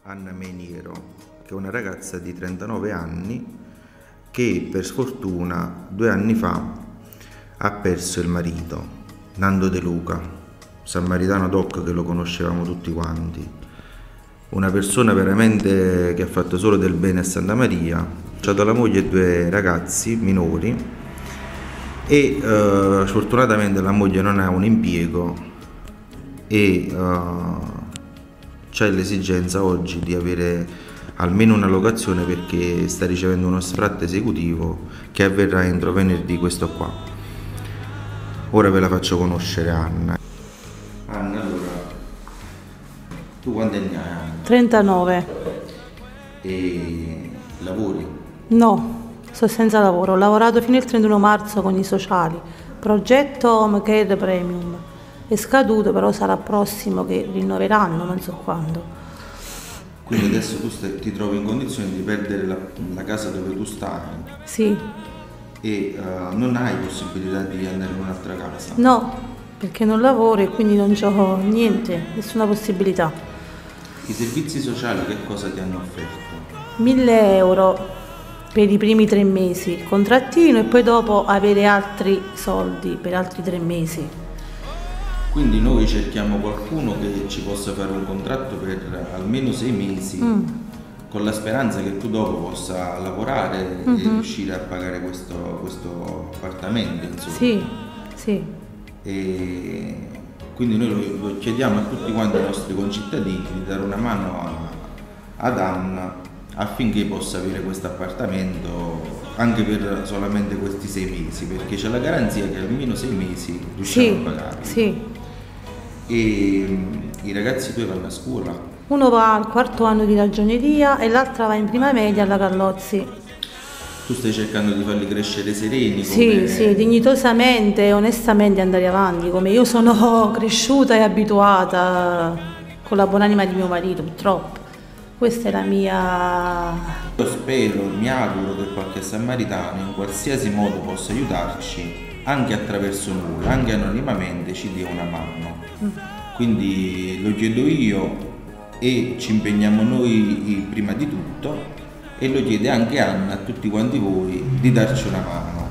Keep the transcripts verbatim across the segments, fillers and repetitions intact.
Anna Meniero, che è una ragazza di trentanove anni che per sfortuna due anni fa ha perso il marito, Nando De Luca, Sammaritano Doc, che lo conoscevamo tutti quanti, una persona veramente che ha fatto solo del bene a Santa Maria. Ha lasciato la moglie e due ragazzi minori e uh, sfortunatamente la moglie non ha un impiego e uh, c'è l'esigenza oggi di avere almeno una locazione perché sta ricevendo uno sfratto esecutivo che avverrà entro venerdì questo qua. Ora ve la faccio conoscere Anna. Anna, allora, tu quanti anni hai? trentanove. E lavori? No, sto senza lavoro. Ho lavorato fino al trentuno marzo con i sociali. Progetto Home Care Premium. È scaduto, però sarà prossimo che rinnoveranno, non so quando. Quindi adesso tu stai, ti trovi in condizione di perdere la, la casa dove tu stai? Sì. E uh, non hai possibilità di andare in un'altra casa? No, perché non lavoro e quindi non ho niente, nessuna possibilità. I servizi sociali che cosa ti hanno offerto? mille euro per i primi tre mesi, il contrattino, e poi dopo avere altri soldi per altri tre mesi. Quindi noi cerchiamo qualcuno che ci possa fare un contratto per almeno sei mesi, mm. con la speranza che tu dopo possa lavorare mm-hmm. e riuscire a pagare questo, questo appartamento, insomma. Sì, sì. E quindi noi lo, lo chiediamo a tutti quanti i nostri concittadini di dare una mano a, ad Anna affinché possa avere questo appartamento anche per solamente questi sei mesi, perché c'è la garanzia che almeno sei mesi riusciamo sì, a pagarli. Sì. E um, i ragazzi tuoi vanno a scuola? Uno va al quarto anno di ragioneria e l'altra va in prima media alla Gallozzi. Tu stai cercando di farli crescere sereni? Sì, come... sì, dignitosamente e onestamente andare avanti, come io sono cresciuta e abituata con la buonanima di mio marito, purtroppo. Questa è la mia... Io spero, mi auguro che qualche sammaritano in qualsiasi modo possa aiutarci, anche attraverso nulla, anche anonimamente, ci dia una mano. Mm. Quindi lo chiedo io e ci impegniamo noi prima di tutto, e lo chiede anche Anna a tutti quanti voi di darci una mano.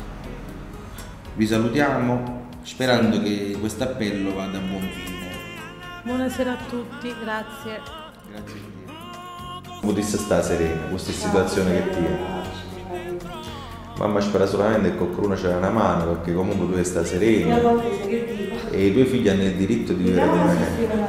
Vi salutiamo sperando che questo appello vada a buon fine. Buonasera a tutti, grazie. Grazie a te. Potesse stare serena, questa situazione che tiene. Mamma spera solamente che qualcuno c'era una mano, perché comunque tu stai serena e i tuoi figli hanno il diritto di vivere con me.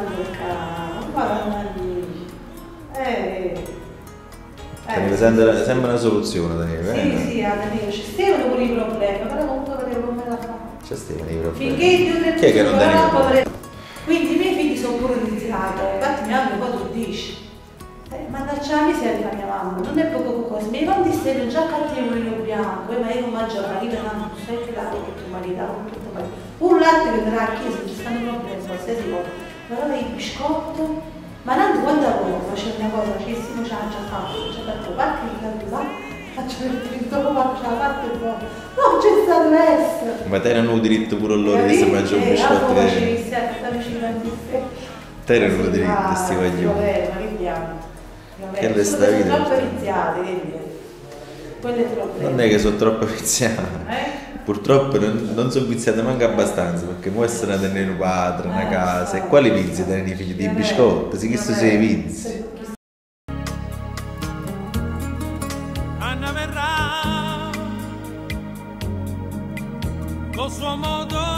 Eh, sembra, sembra una soluzione, Daniele. Sì, eh? Sì, Daniele, c'è Stefano con i problemi, però comunque vedevo come la fa. C'è Stefano i problemi. Finché io tre Chi è che non Daniele? Quindi i miei figli sono pure iniziati, infatti mia mamma poi tu dici. Eh, ma dacci la miseria mia mamma, non è poco cosa, mi vanno di stelle già cattivo il bianco, eh, ma io non mangio la vita, non stai che la con tuo marito, con tutto marito. Un latte che darà a chiesa, ci stanno problemi, qualsiasi cosa. Però i biscotto, ma tanto quando lavoro faccio una cosa, che sì, non ce l'ha già fatto, c'è da parte di là, faccio il diritto, faccio la parte e poi, non c'è stato essere. Ma te hanno diritto pure loro di se mangiare un biscotto? Eh, facevi sempre, vicino a te. Te hanno diritto, sti coglioni. Ma che diamo? Che resta vita? Sono troppo viziate, vedi? Quelle troppo. Non è che sono troppo viziate. Eh? Purtroppo non, non sono viziate manco abbastanza, perché può essere a tenere un padre, una casa. E quali vizi tenere i figli di biscotto? Si chiesto sei vizi. Anna verrà col suo modo